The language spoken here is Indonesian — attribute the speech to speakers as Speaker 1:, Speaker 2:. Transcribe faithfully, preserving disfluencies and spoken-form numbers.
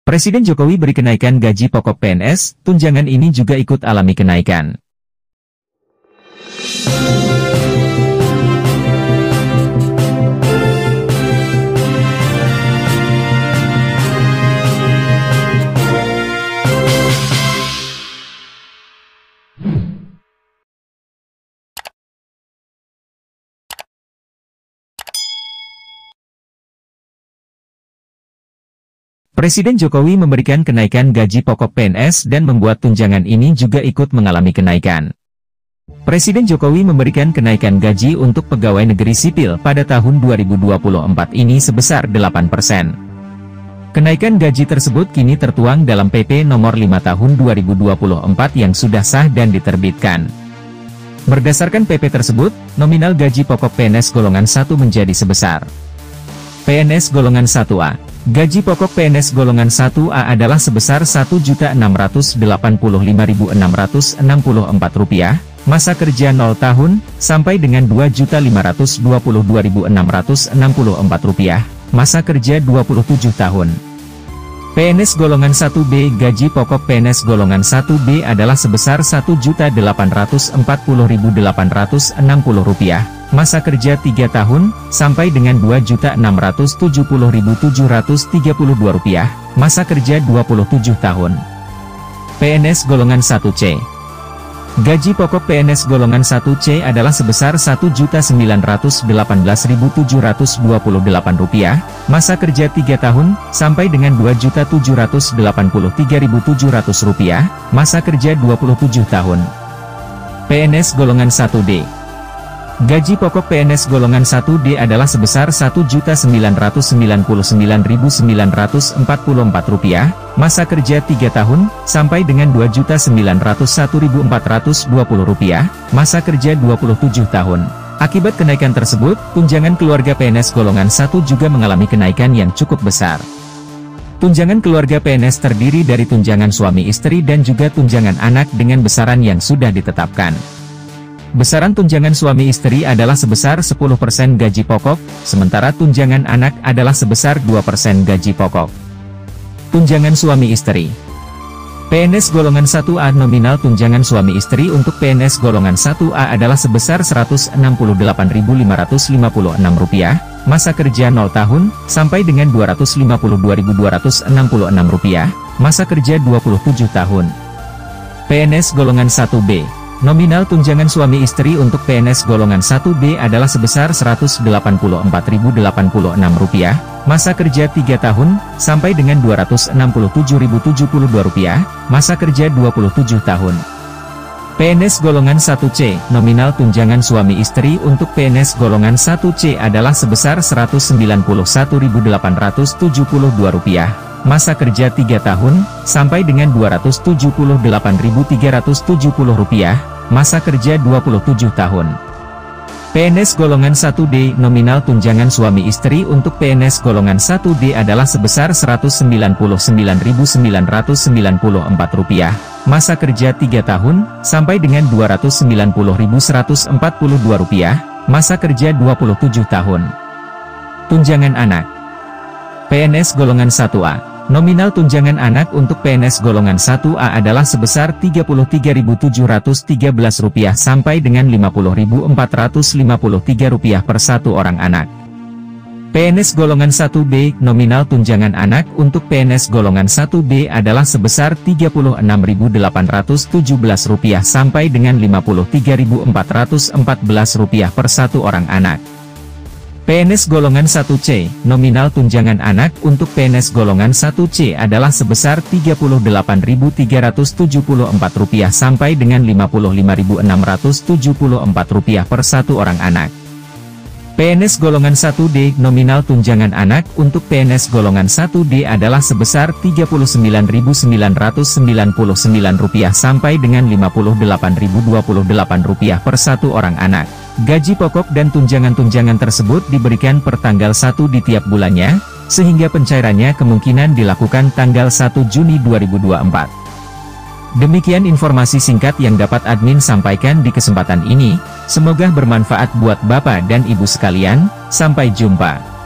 Speaker 1: Presiden Jokowi beri kenaikan gaji pokok P N S, tunjangan ini juga ikut alami kenaikan. Presiden Jokowi memberikan kenaikan gaji pokok P N S dan membuat tunjangan ini juga ikut mengalami kenaikan. Presiden Jokowi memberikan kenaikan gaji untuk pegawai negeri sipil pada tahun dua ribu dua puluh empat ini sebesar delapan persen. Kenaikan gaji tersebut kini tertuang dalam P P nomor lima tahun dua ribu dua puluh empat yang sudah sah dan diterbitkan. Berdasarkan P P tersebut, nominal gaji pokok P N S golongan satu menjadi sebesar P N S golongan satu A. Gaji pokok P N S golongan satu A adalah sebesar satu juta enam ratus delapan puluh lima ribu enam ratus enam puluh empat rupiah, masa kerja nol tahun, sampai dengan dua juta lima ratus dua puluh dua ribu enam ratus enam puluh empat rupiah, masa kerja dua puluh tujuh tahun. P N S golongan satu B. Gaji pokok P N S golongan satu B adalah sebesar satu juta delapan ratus empat puluh ribu delapan ratus enam puluh rupiah, masa kerja tiga tahun, sampai dengan dua juta enam ratus tujuh puluh ribu tujuh ratus tiga puluh dua rupiah, masa kerja dua puluh tujuh tahun. P N S golongan satu C. Gaji pokok P N S golongan satu C adalah sebesar satu juta sembilan ratus delapan belas ribu tujuh ratus dua puluh delapan rupiah, masa kerja tiga tahun, sampai dengan dua juta tujuh ratus delapan puluh tiga ribu tujuh ratus rupiah, masa kerja dua puluh tujuh tahun. P N S golongan satu D. Gaji pokok P N S golongan satu D adalah sebesar satu juta sembilan ratus sembilan puluh sembilan ribu sembilan ratus empat puluh empat rupiah, masa kerja tiga tahun, sampai dengan dua juta sembilan ratus satu ribu empat ratus dua puluh rupiah, masa kerja dua puluh tujuh tahun. Akibat kenaikan tersebut, tunjangan keluarga P N S golongan satu juga mengalami kenaikan yang cukup besar. Tunjangan keluarga P N S terdiri dari tunjangan suami istri dan juga tunjangan anak dengan besaran yang sudah ditetapkan. Besaran tunjangan suami istri adalah sebesar sepuluh persen gaji pokok, sementara tunjangan anak adalah sebesar dua persen gaji pokok. Tunjangan suami istri. P N S golongan satu A. Nominal tunjangan suami istri untuk P N S golongan satu A adalah sebesar seratus enam puluh delapan ribu lima ratus lima puluh enam rupiah, masa kerja nol tahun, sampai dengan dua ratus lima puluh dua ribu dua ratus enam puluh enam rupiah, masa kerja dua puluh tujuh tahun. P N S golongan satu B. Nominal tunjangan suami istri untuk P N S golongan satu B adalah sebesar seratus delapan puluh empat ribu delapan puluh enam rupiah, masa kerja tiga tahun, sampai dengan dua ratus enam puluh tujuh ribu tujuh puluh dua rupiah, masa kerja dua puluh tujuh tahun. P N S golongan satu C. Nominal tunjangan suami istri untuk P N S golongan satu C adalah sebesar seratus sembilan puluh satu ribu delapan ratus tujuh puluh dua rupiah, masa kerja tiga tahun, sampai dengan dua ratus tujuh puluh delapan ribu tiga ratus tujuh puluh rupiah, masa kerja dua puluh tujuh tahun. P N S golongan satu D. Nominal tunjangan suami istri untuk P N S golongan satu D adalah sebesar seratus sembilan puluh sembilan ribu sembilan ratus sembilan puluh empat rupiah, masa kerja tiga tahun, sampai dengan dua ratus sembilan puluh ribu seratus empat puluh dua rupiah, masa kerja dua puluh tujuh tahun. Tunjangan anak. P N S golongan satu A. Nominal tunjangan anak untuk P N S golongan satu A adalah sebesar tiga puluh tiga ribu tujuh ratus tiga belas rupiah sampai dengan lima puluh ribu empat ratus lima puluh tiga rupiah per satu orang anak. P N S golongan satu B. Nominal tunjangan anak untuk P N S golongan satu B adalah sebesar tiga puluh enam ribu delapan ratus tujuh belas rupiah sampai dengan lima puluh tiga ribu empat ratus empat belas rupiah per satu orang anak. P N S golongan satu C. Nominal tunjangan anak untuk P N S golongan satu C adalah sebesar tiga puluh delapan ribu tiga ratus tujuh puluh empat rupiah sampai dengan lima puluh lima ribu enam ratus tujuh puluh empat rupiah per satu orang anak. P N S golongan satu D. Nominal tunjangan anak untuk P N S golongan satu D adalah sebesar tiga puluh sembilan ribu sembilan ratus sembilan puluh sembilan rupiah sampai dengan lima puluh delapan ribu dua puluh delapan rupiah per satu orang anak. Gaji pokok dan tunjangan-tunjangan tersebut diberikan per tanggal satu di tiap bulannya, sehingga pencairannya kemungkinan dilakukan tanggal satu Juni dua ribu dua puluh empat. Demikian informasi singkat yang dapat admin sampaikan di kesempatan ini, semoga bermanfaat buat Bapak dan Ibu sekalian, sampai jumpa.